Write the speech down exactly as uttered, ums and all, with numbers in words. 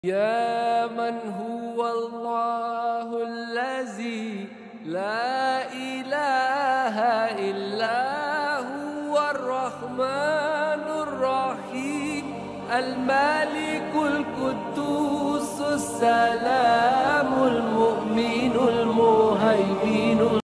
يا من هو الله الذي لا إله إلا هو الرحمن الرحيم الملك القدوس السلام